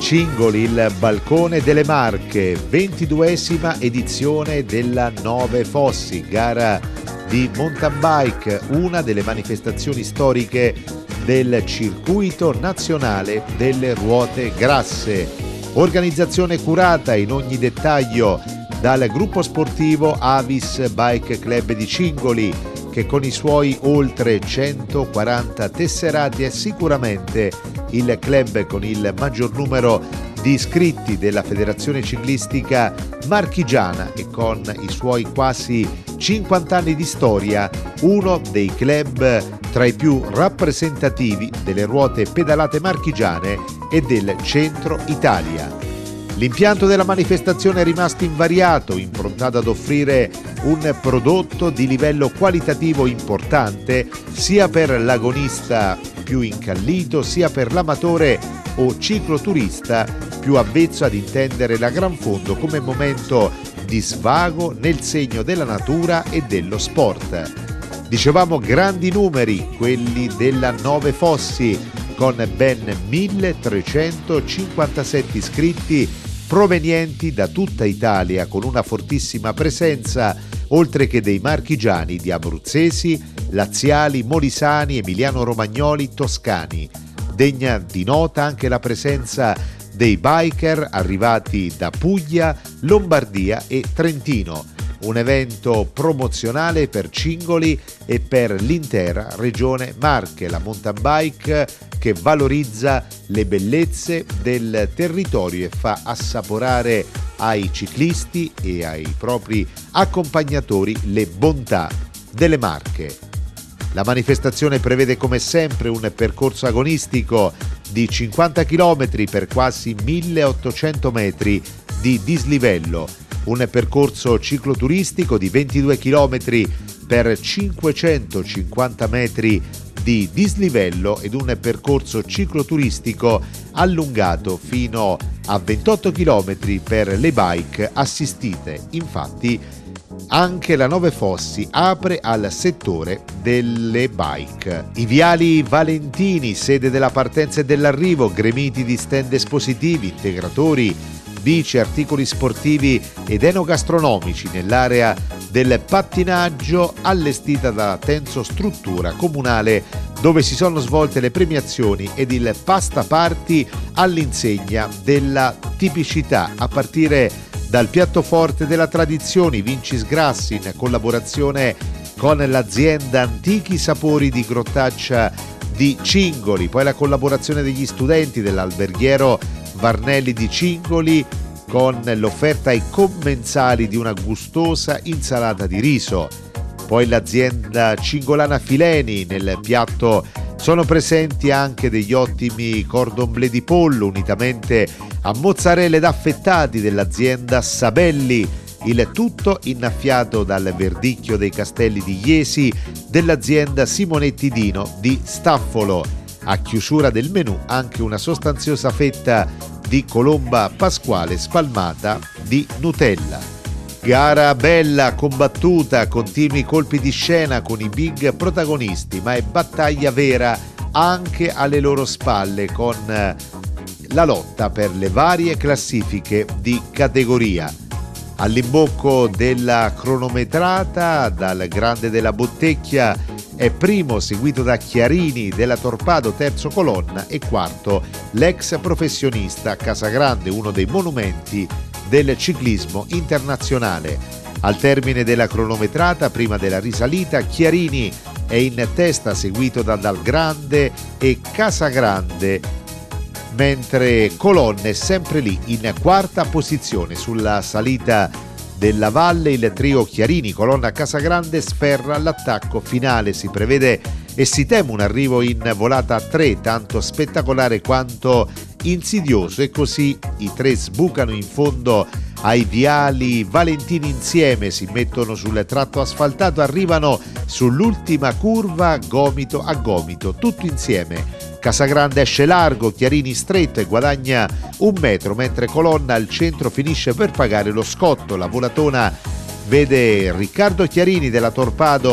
Cingoli, il balcone delle Marche, 22esima edizione della Nove Fossi, gara di mountain bike, una delle manifestazioni storiche del circuito nazionale delle ruote grasse. Organizzazione curata in ogni dettaglio dal gruppo sportivo Avis Bike Club di Cingoli, che con i suoi oltre 140 tesserati è sicuramente il club con il maggior numero di iscritti della Federazione Ciclistica Marchigiana e con i suoi quasi 50 anni di storia uno dei club tra i più rappresentativi delle ruote pedalate marchigiane e del centro Italia. L'impianto della manifestazione è rimasto invariato, improntato ad offrire un prodotto di livello qualitativo importante sia per l'agonista più incallito sia per l'amatore o cicloturista più avvezzo ad intendere la Gran Fondo come momento di svago nel segno della natura e dello sport. Dicevamo grandi numeri, quelli della Nove Fossi, con ben 1357 iscritti provenienti da tutta Italia, con una fortissima presenza oltre che dei marchigiani, di abruzzesi, laziali, molisani, emiliano-romagnoli, toscani. Degna di nota anche la presenza dei biker arrivati da Puglia, Lombardia e Trentino. Un evento promozionale per Cingoli e per l'intera regione Marche, la mountain bike che valorizza le bellezze del territorio e fa assaporare ai ciclisti e ai propri accompagnatori le bontà delle Marche. La manifestazione prevede come sempre un percorso agonistico di 50 km per quasi 1800 metri di dislivello, un percorso cicloturistico di 22 km per 550 metri di dislivello ed un percorso cicloturistico allungato fino a 28 km per le bike assistite. Infatti anche la Nove Fossi apre al settore delle bike. I viali Valentini, sede della partenza e dell'arrivo, gremiti di stand espositivi, integratori, bici, articoli sportivi ed enogastronomici nell'area del pattinaggio allestita da Tenso Struttura Comunale, dove si sono svolte le premiazioni ed il pasta party all'insegna della tipicità, a partire dal piatto forte della tradizione Vincis Grassi in collaborazione con l'azienda Antichi Sapori di Grottaccia di Cingoli, poi la collaborazione degli studenti dell'alberghiero Varnelli di Cingoli con l'offerta ai commensali di una gustosa insalata di riso. Poi l'azienda cingolana Fileni, nel piatto sono presenti anche degli ottimi cordon bleu di pollo unitamente a mozzarelle ed affettati dell'azienda Sabelli, il tutto innaffiato dal verdicchio dei castelli di Iesi dell'azienda Simonetti Dino di Staffolo. A chiusura del menù anche una sostanziosa fetta di colomba pasquale spalmata di Nutella. Gara bella, combattuta, continui colpi di scena con i big protagonisti, ma è battaglia vera anche alle loro spalle con la lotta per le varie classifiche di categoria. All'imbocco della cronometrata, dal Grande della Bottecchia è primo, seguito da Chiarini della Torpado, terzo colonna, e quarto l'ex professionista Casagrande, uno dei monumenti del ciclismo internazionale. Al termine della cronometrata, prima della risalita, Chiarini è in testa, seguito da Dal Grande e Casagrande, mentre Colonna è sempre lì in quarta posizione. Sulla salita della valle il trio Chiarini, Colonna, Casagrande sferra l'attacco finale. Si prevede e si teme un arrivo in volata a 3, tanto spettacolare quanto insidioso, e così i tre sbucano in fondo ai viali Valentini insieme, si mettono sul tratto asfaltato, arrivano sull'ultima curva gomito a gomito, tutto insieme. Casagrande esce largo, Chiarini stretto e guadagna 1 metro, mentre Colonna al centro finisce per pagare lo scotto. La volatona vede Riccardo Chiarini della Torpado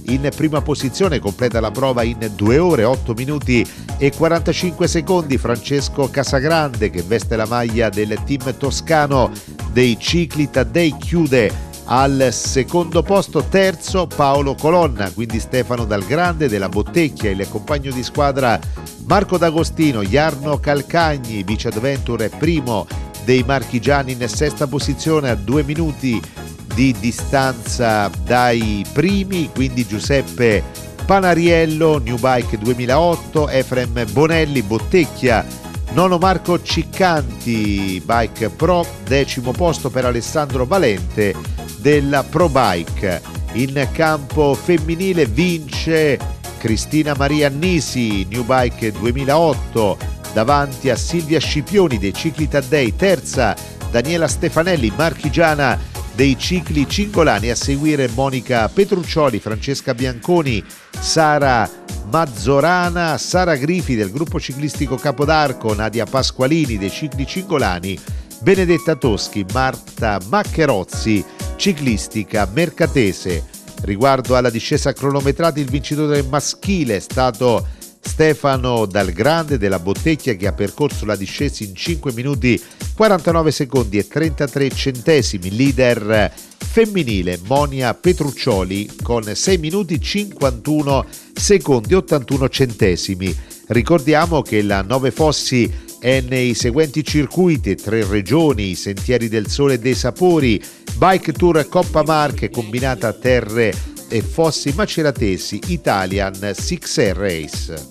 in prima posizione, completa la prova in 2 ore, 8 minuti e 45 secondi Francesco Casagrande, che veste la maglia del team toscano dei Cicli Taddei, chiude al secondo posto. Terzo Paolo Colonna, quindi Stefano Dalgrande della Bottecchia, il compagno di squadra Marco D'Agostino. Jarno Calcagni, Vice Adventure, è primo dei marchigiani in sesta posizione a 2 minuti di distanza dai primi, quindi Giuseppe Panariello, New Bike 2008, Efrem Bonelli, Bottecchia. Nono Marco Ciccanti, Bike Pro. Decimo posto per Alessandro Valente della Pro Bike. In campo femminile vince Cristina Maria Annisi, New Bike 2008, davanti a Silvia Scipioni dei Cicli Taddei. Terza Daniela Stefanelli, marchigiana dei Cicli Cingolani. A seguire Monica Petruccioli, Francesca Bianconi, Sara Mazzorana, Sara Grifi del gruppo ciclistico Capodarco, Nadia Pasqualini dei Cicli Cingolani, Benedetta Toschi, Marta Maccherozzi, ciclistica Mercatese. Riguardo alla discesa cronometrata, il vincitore maschile è stato Stefano Dalgrande della Bottecchia, che ha percorso la discesa in 5 minuti 49 secondi e 33 centesimi. Leader femminile Monia Petruccioli con 6 minuti 51 secondi e 81 centesimi. Ricordiamo che la Nove Fossi è nei seguenti circuiti: 3 regioni, Sentieri del Sole e dei Sapori, Bike Tour Coppa Marche, Combinata Terre e Fossi Maceratesi, Italian 6 Race.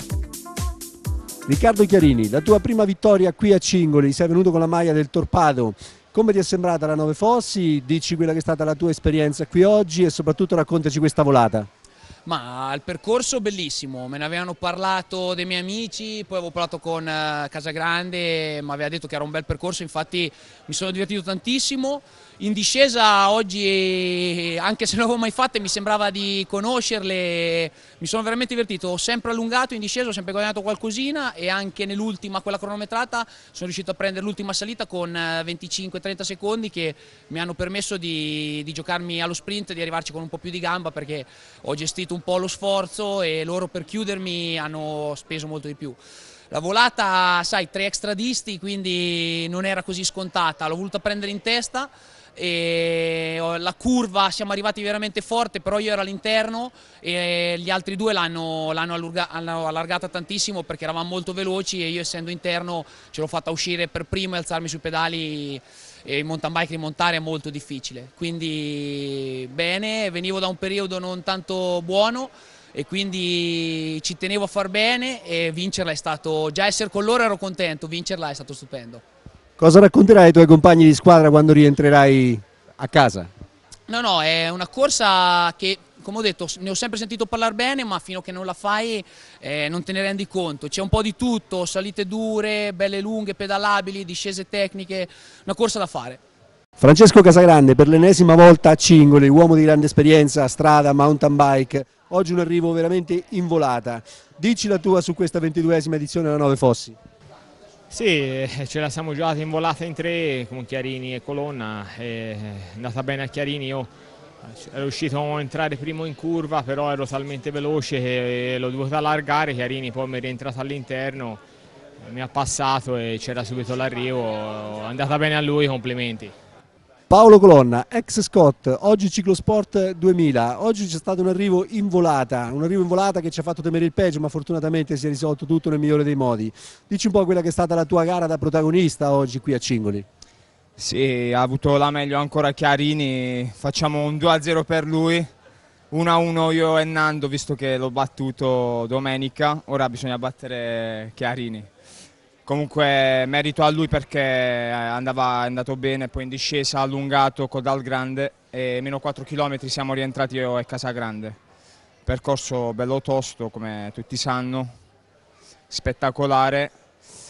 Riccardo Chiarini, la tua prima vittoria qui a Cingoli, sei venuto con la maglia del Torpato. Come ti è sembrata la Nove Fossi? Dici quella che è stata la tua esperienza qui oggi e soprattutto raccontaci questa volata. Ma il percorso bellissimo, me ne avevano parlato dei miei amici, poi avevo parlato con Casagrande, mi aveva detto che era un bel percorso, infatti mi sono divertito tantissimo. In discesa oggi, anche se non l'avevo mai fatta, mi sembrava di conoscerle, mi sono veramente divertito, ho sempre allungato in discesa, ho sempre guadagnato qualcosina e anche nell'ultima, quella cronometrata, sono riuscito a prendere l'ultima salita con 25-30 secondi che mi hanno permesso di giocarmi allo sprint e di arrivarci con un po' più di gamba, perché ho gestito un po' lo sforzo e loro per chiudermi hanno speso molto di più. La volata, sai, 3 extradisti, quindi non era così scontata, l'ho voluta prendere in testa e la curva siamo arrivati veramente forte, però io ero all'interno e gli altri due l'hanno allargata tantissimo perché eravamo molto veloci e io, essendo interno, ce l'ho fatta uscire per primo e alzarmi sui pedali, e in mountain bike rimontare è molto difficile, quindi bene, venivo da un periodo non tanto buono e quindi ci tenevo a far bene e vincerla è stato, già essere con loro ero contento, vincerla è stato stupendo. Cosa racconterai ai tuoi compagni di squadra quando rientrerai a casa? No, è una corsa che, come ho detto, ne ho sempre sentito parlare bene, ma fino a che non la fai non te ne rendi conto. C'è un po' di tutto, salite dure, belle lunghe, pedalabili, discese tecniche, una corsa da fare. Francesco Casagrande, per l'ennesima volta a Cingoli, uomo di grande esperienza, strada, mountain bike, oggi un arrivo veramente in volata. Dici la tua su questa 22esima edizione della Nove Fossi. Sì, ce la siamo giocati in volata in 3 con Chiarini e Colonna, è andata bene a Chiarini, io ero riuscito a entrare primo in curva, però ero talmente veloce che l'ho dovuto allargare, Chiarini poi mi è rientrato all'interno, mi ha passato e c'era subito l'arrivo, è andata bene a lui, complimenti. Paolo Colonna, ex Scott, oggi Ciclosport 2000, oggi c'è stato un arrivo in volata che ci ha fatto temere il peggio, ma fortunatamente si è risolto tutto nel migliore dei modi. Dici un po' quella che è stata la tua gara da protagonista oggi qui a Cingoli. Sì, ha avuto la meglio ancora Chiarini, facciamo un 2-0 per lui, 1-1 io e Nando, visto che l'ho battuto domenica, ora bisogna battere Chiarini. Comunque merito a lui perché è andato bene, poi in discesa ha allungato con Dalgrande e meno 4 km siamo rientrati io e Casagrande. Percorso bello tosto, come tutti sanno, spettacolare,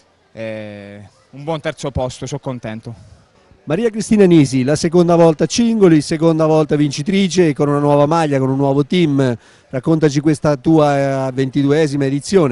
un buon terzo posto, sono contento. Maria Cristina Nisi, la seconda volta a Cingoli, seconda volta vincitrice con una nuova maglia, con un nuovo team. Raccontaci questa tua 22esima edizione.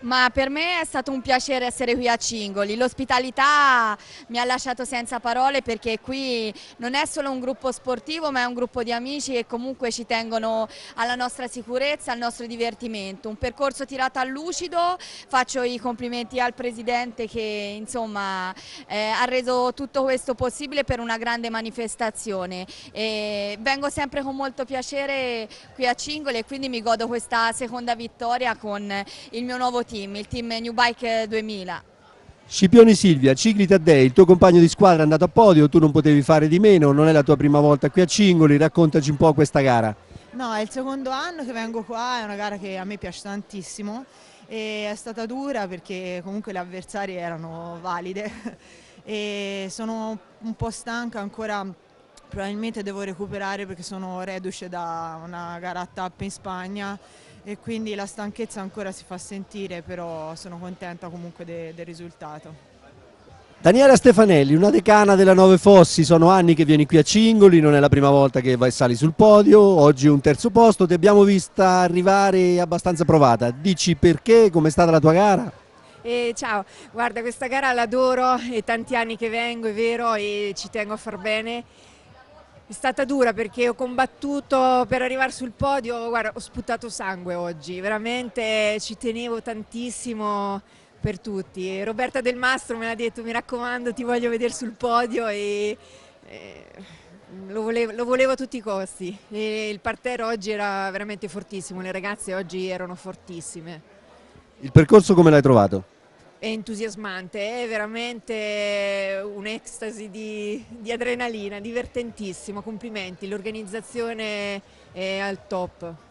Ma per me è stato un piacere essere qui a Cingoli, l'ospitalità mi ha lasciato senza parole perché qui non è solo un gruppo sportivo ma è un gruppo di amici che comunque ci tengono alla nostra sicurezza, al nostro divertimento. Un percorso tirato a lucido, faccio i complimenti al presidente che insomma ha reso tutto questo possibile per una grande manifestazione. Vengo sempre con molto piacere qui a Cingoli e quindi mi godo questa seconda vittoria con il mio nuovo team, il team New Bike 2000. Scipioni Silvia, Cicli Taddei, il tuo compagno di squadra è andato a podio, tu non potevi fare di meno, non è la tua prima volta qui a Cingoli, raccontaci un po' questa gara. No, è il secondo anno che vengo qua, è una gara che a me piace tantissimo e è stata dura perché comunque le avversarie erano valide e sono un po' stanca ancora, probabilmente devo recuperare perché sono reduce da una gara a tappe in Spagna e quindi la stanchezza ancora si fa sentire, però sono contenta comunque del risultato. Daniela Stefanelli, una decana della Nove Fossi, sono anni che vieni qui a Cingoli, non è la prima volta che vai sali sul podio, oggi un terzo posto, ti abbiamo vista arrivare abbastanza provata, dici perché, com'è stata la tua gara? Ciao, guarda, questa gara l'adoro, è tanti anni che vengo, è vero, e ci tengo a far bene. È stata dura perché ho combattuto per arrivare sul podio, guarda, ho sputato sangue oggi, veramente ci tenevo tantissimo per tutti. Roberta Del Mastro me l'ha detto, mi raccomando, ti voglio vedere sul podio e lo volevo a tutti i costi. E il parterre oggi era veramente fortissimo, le ragazze oggi erano fortissime. Il percorso come l'hai trovato? È entusiasmante, è veramente un'estasi di adrenalina, divertentissimo, complimenti, l'organizzazione è al top.